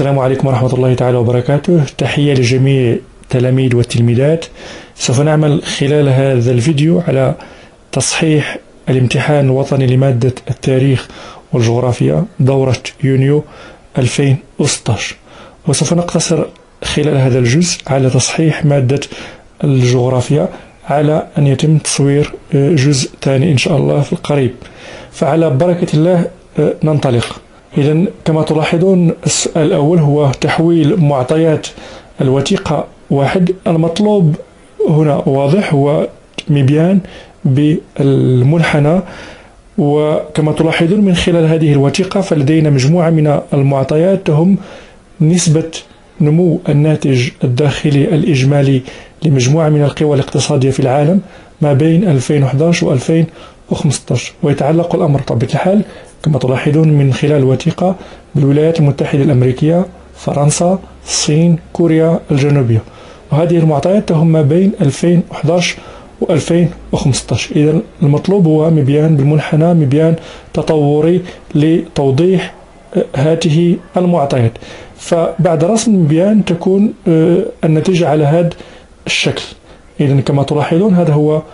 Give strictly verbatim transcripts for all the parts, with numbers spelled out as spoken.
السلام عليكم ورحمة الله تعالى وبركاته. تحية لجميع التلاميذ والتلميذات. سوف نعمل خلال هذا الفيديو على تصحيح الامتحان الوطني لمادة التاريخ والجغرافيا دورة يونيو ألفين وستة عشر، وسوف نقتصر خلال هذا الجزء على تصحيح مادة الجغرافيا على أن يتم تصوير جزء ثاني إن شاء الله في القريب. فعلى بركة الله ننطلق. إذن كما تلاحظون السؤال الأول هو تحويل معطيات الوثيقة واحد. المطلوب هنا واضح، هو مبيان بالمنحنى، وكما تلاحظون من خلال هذه الوثيقة فلدينا مجموعة من المعطيات هم نسبة نمو الناتج الداخلي الإجمالي لمجموعة من القوى الاقتصادية في العالم ما بين ألفين وأحد عشر و ألفين وخمسة عشر، ويتعلق الأمر بطبيعة الحال كما تلاحظون من خلال الوثيقة بالولايات المتحدة الأمريكية، فرنسا، الصين، كوريا الجنوبية، وهذه المعطيات هم ما بين ألفين وأحد عشر و ألفين وخمسة عشر. إذا المطلوب هو مبيان بالمنحنى، مبيان تطوري لتوضيح هذه المعطيات. فبعد رسم المبيان تكون النتيجة على هذا الشكل. إذا كما تلاحظون هذا هو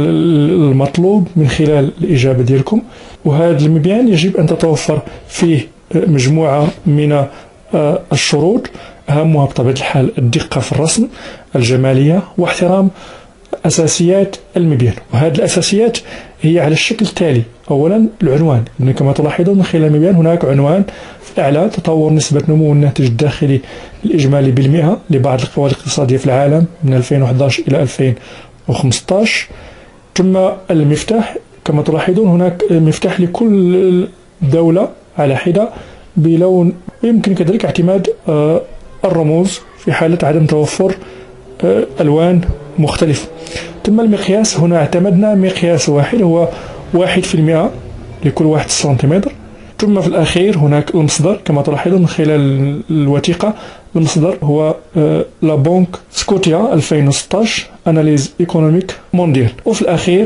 المطلوب من خلال الإجابة ديالكم، وهذا المبيان يجب أن تتوفر فيه مجموعة من الشروط، أهمها بطبيعة الحال الدقة في الرسم، الجمالية، واحترام أساسيات المبيان. وهذه الأساسيات هي على الشكل التالي: أولا العنوان، كما تلاحظون من خلال المبيان هناك عنوان في الأعلى: تطور نسبة نمو الناتج الداخلي الإجمالي بالمئة لبعض القوى الاقتصادية في العالم من ألفين وأحد عشر إلى ألفين وخمسة عشر. ثم المفتاح، كما تلاحظون هناك مفتاح لكل دولة على حدة بلون، ويمكن كذلك اعتماد الرموز في حالة عدم توفر ألوان مختلفة. ثم المقياس، هنا اعتمدنا مقياس واحد هو واحد في المئة لكل واحد سنتيمتر. ثم في الأخير هناك المصدر، كما تلاحظون من خلال الوثيقة المصدر هو لا بنك سكوتيا ألفين وستة عشر أناليز إيكونوميك مونديال. وفي الأخير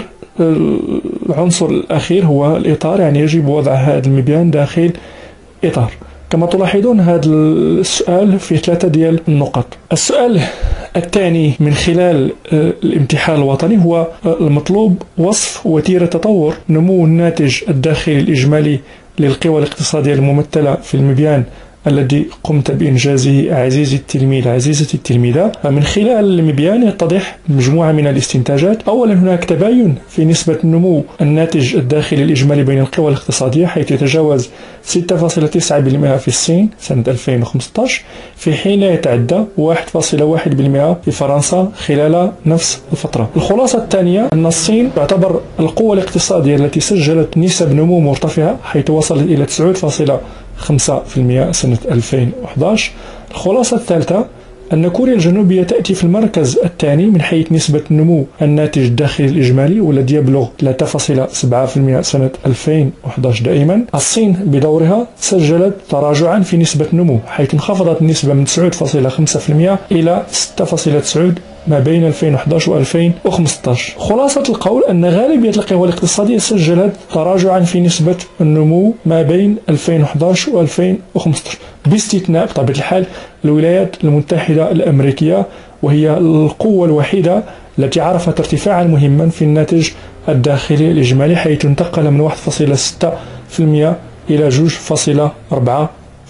العنصر الأخير هو الإطار، يعني يجب وضع هذا المبيان داخل إطار. كما تلاحظون هذا السؤال فيه ثلاثة ديال النقط. السؤال الثاني من خلال الامتحان الوطني هو المطلوب وصف وتيرة تطور نمو الناتج الداخلي الإجمالي للقوى الاقتصادية الممثلة في المبيان الذي قمت بإنجازه عزيزي التلميذ عزيزتي التلميذة. من خلال المبيان يتضح مجموعة من الاستنتاجات. أولا هناك تباين في نسبة نمو الناتج الداخلي الإجمالي بين القوى الاقتصادية، حيث يتجاوز ستة فاصلة تسعة بالمئة في الصين سنة ألفين وخمسة عشر، في حين يتعدى واحد فاصلة واحد بالمئة في فرنسا خلال نفس الفترة. الخلاصة الثانية أن الصين تعتبر القوة الاقتصادية التي سجلت نسب نمو مرتفعة، حيث وصلت إلى تسعة فاصلة خمسة بالمئة سنة ألفين وأحد عشر. الخلاصة الثالثة أن كوريا الجنوبية تأتي في المركز الثاني من حيث نسبة نمو الناتج الداخلي الإجمالي، والذي يبلغ ثلاثة فاصلة سبعة بالمئة سنة ألفين وأحد عشر دائما. الصين بدورها سجلت تراجعا في نسبة نمو، حيث انخفضت النسبة من تسعة فاصلة خمسة بالمئة إلى ستة فاصلة تسعة ما بين ألفين وأحد عشر و ألفين وخمسة عشر. خلاصة القول أن غالبية القوى الاقتصادية سجلت تراجعا في نسبة النمو ما بين ألفين وأحد عشر و ألفين وخمسة عشر، باستثناء بطبيعة الحال الولايات المتحدة الأمريكية، وهي القوة الوحيدة التي عرفت ارتفاعا مهما في الناتج الداخلي الإجمالي، حيث انتقل من واحد فاصلة ستة بالمئة إلى اثنين فاصلة أربعة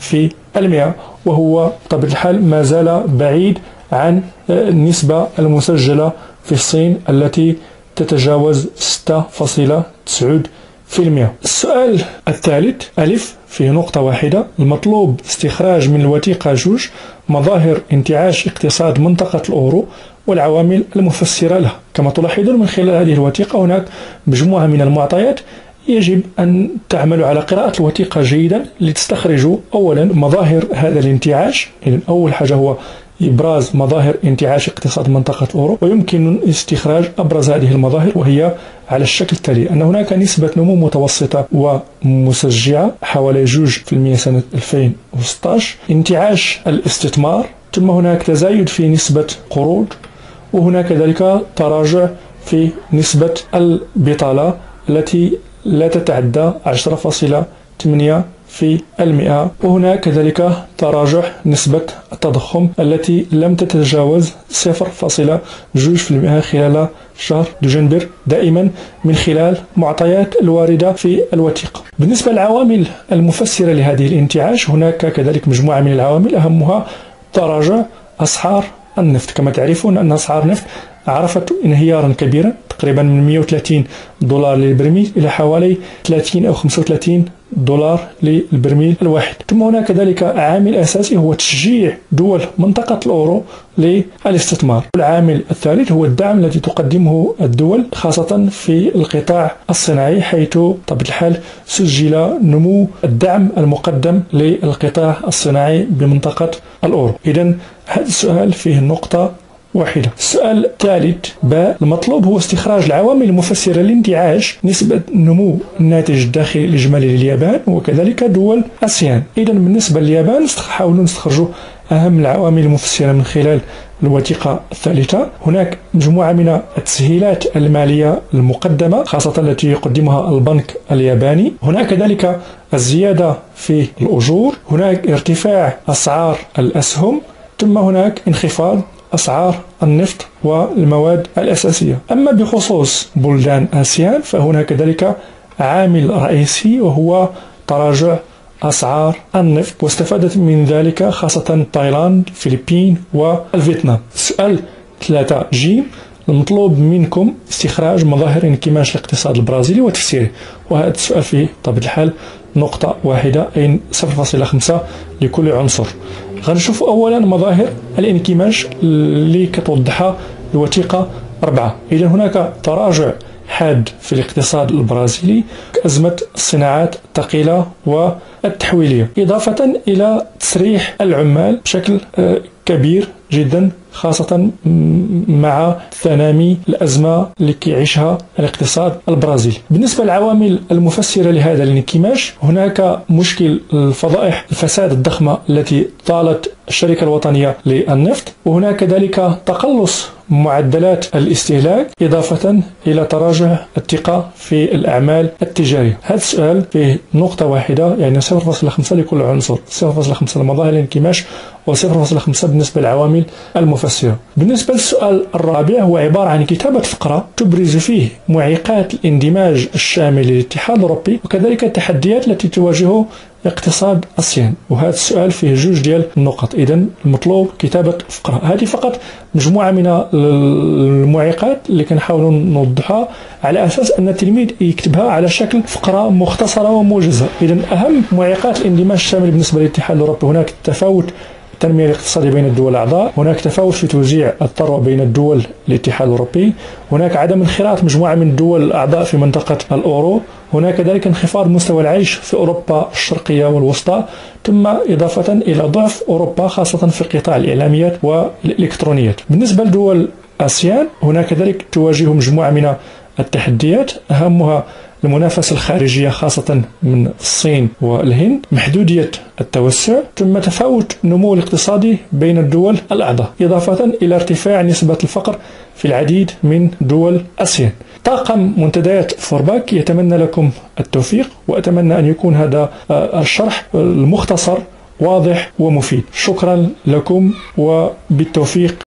بالمئة، وهو بطبيعة الحال ما زال بعيد عن النسبة المسجلة في الصين التي تتجاوز ستة فاصلة تسعة بالمئة. السؤال الثالث ألف فيه نقطة واحدة. المطلوب استخراج من الوثيقة جوج مظاهر انتعاش اقتصاد منطقة الأورو والعوامل المفسرة لها. كما تلاحظون من خلال هذه الوثيقة هناك مجموعة من المعطيات، يجب أن تعملوا على قراءة الوثيقة جيدا لتستخرجوا أولا مظاهر هذا الانتعاش. إذن أول حاجة هو إبراز مظاهر انتعاش اقتصاد منطقة الأورو، ويمكن استخراج أبرز هذه المظاهر، وهي على الشكل التالي: أن هناك نسبة نمو متوسطة ومسجعة حوالي جوج في المئة سنة ألفين وستة عشر، انتعاش الاستثمار، ثم هناك تزايد في نسبة قروض، وهناك كذلك تراجع في نسبة البطالة التي لا تتعدى عشرة فاصلة ثمانية في المئة. وهناك كذلك تراجع نسبة التضخم التي لم تتجاوز صفر فاصلة اثنين بالمئة خلال شهر دجنبر، دائما من خلال معطيات الواردة في الوثيقة. بالنسبة للعوامل المفسرة لهذه الانتعاش، هناك كذلك مجموعة من العوامل أهمها تراجع أسعار النفط. كما تعرفون أن أسعار النفط عرفت انهيارا كبيرا، تقريبا من مئة وثلاثين دولار للبرميل إلى حوالي ثلاثين أو خمسة وثلاثين دولار للبرميل الواحد. ثم هناك كذلك عامل أساسي هو تشجيع دول منطقة الأورو للاستثمار. العامل الثالث هو الدعم الذي تقدمه الدول خاصة في القطاع الصناعي، حيث بطبيعة الحال سجل نمو الدعم المقدم للقطاع الصناعي بمنطقة الأورو. إذن هذا السؤال فيه نقطة واحدة. السؤال الثالث باء، المطلوب هو استخراج العوامل المفسرة لانتعاش نسبة نمو الناتج الداخلي الإجمالي لليابان وكذلك دول آسيان. إذا بالنسبة لليابان نحاولوا نستخرجوا أهم العوامل المفسرة من خلال الوثيقة الثالثة. هناك مجموعة من التسهيلات المالية المقدمة خاصة التي يقدمها البنك الياباني. هناك كذلك الزيادة في الأجور، هناك ارتفاع أسعار الأسهم، ثم هناك انخفاض أسعار النفط والمواد الأساسية. أما بخصوص بلدان آسيان فهناك كذلك عامل رئيسي وهو تراجع أسعار النفط، واستفادت من ذلك خاصة تايلاند، الفلبين والفيتنام. سؤال ثلاثة جيم، المطلوب منكم استخراج مظاهر انكماش الاقتصاد البرازيلي وتفسيره. وهذا السؤال فيه بطبيعة الحال نقطة واحدة، أي صفر فاصلة خمسة لكل عنصر. غنشوف أولا مظاهر الانكماش اللي كتوضحها الوثيقة أربعة. إذا هناك تراجع حاد في الاقتصاد البرازيلي، أزمة الصناعات الثقيلة والتحويلية، إضافة إلى تسريح العمال بشكل كبير جدا، خاصة مع تنامي الأزمة اللي كيعيشها الاقتصاد البرازيلي. بالنسبة للعوامل المفسرة لهذا الانكماش، هناك مشكل الفضائح الفساد الضخمة التي طالت الشركة الوطنية للنفط، وهناك كذلك تقلص معدلات الاستهلاك، إضافة إلى تراجع الثقة في الأعمال التجارية. هذا السؤال فيه نقطة واحدة، يعني صفر فاصلة خمسة لكل عنصر، صفر فاصلة خمسة لمظاهر الانكماش وصفر فاصلة خمسة بالنسبة للعوامل المفسرة. بالنسبة للسؤال الرابع هو عبارة عن كتابة فقرة تبرز فيه معيقات الاندماج الشامل للاتحاد الأوروبي وكذلك التحديات التي تواجهه اقتصاد آسيان. وهذا السؤال فيه جوج ديال النقط. إذا المطلوب كتابة فقرة. هذه فقط مجموعة من المعيقات اللي كنحاولوا نوضحها على أساس أن التلميذ يكتبها على شكل فقرة مختصرة وموجزة. إذا أهم معيقات الاندماج الشامل بالنسبة للاتحاد الأوروبي، هناك التفاوت التنمية الاقتصادية بين الدول الأعضاء، هناك تفاوت في توزيع الثروة بين الدول الاتحاد الأوروبي، هناك عدم انخراط مجموعة من الدول الأعضاء في منطقة الأورو، هناك كذلك انخفاض مستوى العيش في أوروبا الشرقية والوسطى، ثم إضافة إلى ضعف أوروبا خاصة في قطاع الإعلاميات والإلكترونيات. بالنسبة لدول آسيان هناك كذلك تواجه مجموعة من التحديات، أهمها المنافسة الخارجية خاصة من الصين والهند، محدودية التوسع، ثم تفاوت النمو الاقتصادي بين الدول الأعضاء، إضافة إلى ارتفاع نسبة الفقر في العديد من دول آسيا. طاقم منتديات فورباك يتمنى لكم التوفيق، وأتمنى أن يكون هذا الشرح المختصر واضح ومفيد. شكرا لكم وبالتوفيق.